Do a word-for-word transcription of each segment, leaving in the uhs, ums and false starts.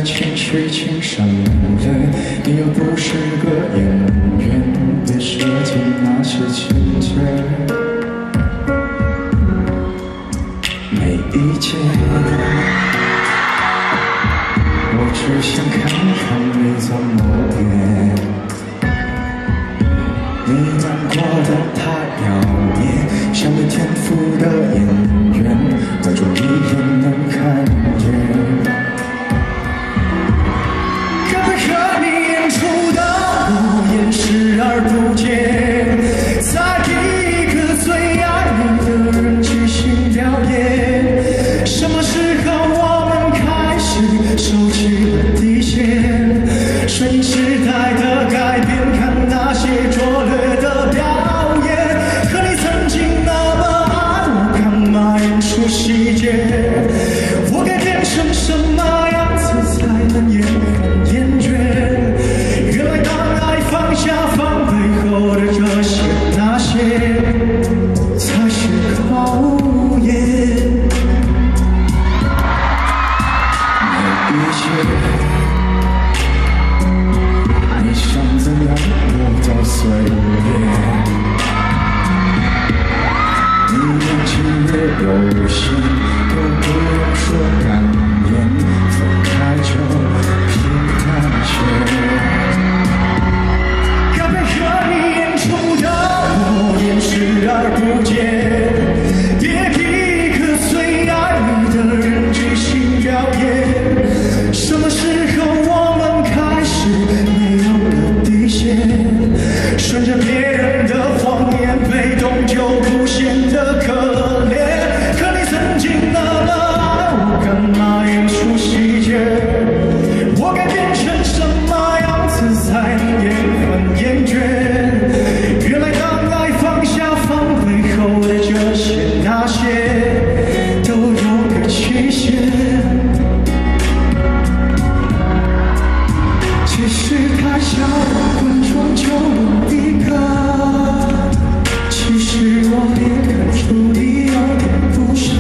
情绪情伤人，你又不是个演员，别设计那些情节。每一节，我只想看看你怎么变。你难过的太表面，像没天赋的演员，观众一眼能看见。 视而不见，在一个最爱你的人即兴表演。什么时候我们开始收起了底线？顺应时代的改变，看那些拙劣的表演。可你曾经那么爱我，干嘛演出细节？我该变成什么样子才能延缓厌倦？原来当爱放下防备后的这些那些，才是考验。每一切，你想怎样我都随便。你年纪越有限，都不用说感言，分开就平淡些。 视而不见，别逼一个最爱你的人即兴表演。什么时候我们开始没有了底线？顺着别人的谎言，被动就不显得可怜。可你曾经那么爱我，干嘛演出细节？我该变成什么样子才能延缓厌倦？原来当。 后的这些那些都有个期限，其实台下的观众就我一个，其实我也看出你有点不舍，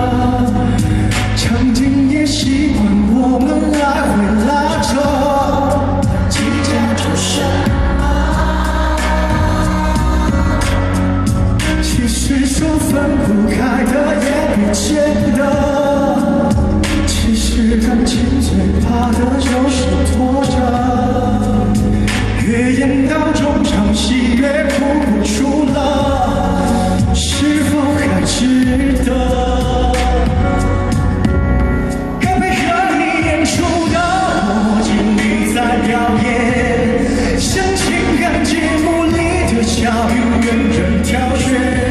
场景也习惯我们来回拉扯，计较着什么？ 其实说分不开的也别见得，其实感情最怕的就是拖着，越演到中场戏越哭不出了，是否还值得？该配合你演出的我尽力在表演，像情感节目里的小鱼任人挑选。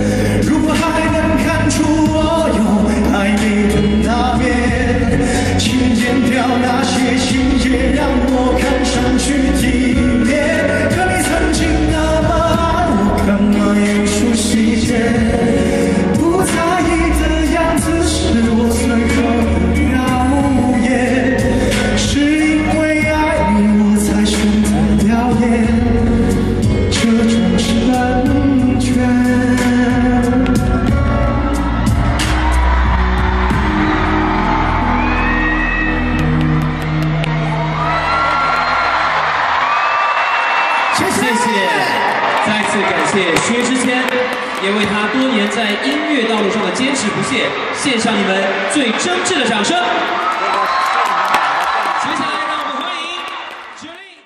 爱你的那面，请剪掉那些情节，让我看上去体面。可你曾经那么爱我，干嘛演出细节？不在意的样子是我最后的表演，是因为爱你我才选择表演这种成全。 再次感谢薛之谦，也为他多年在音乐道路上的坚持不懈，献上你们最真挚的掌声。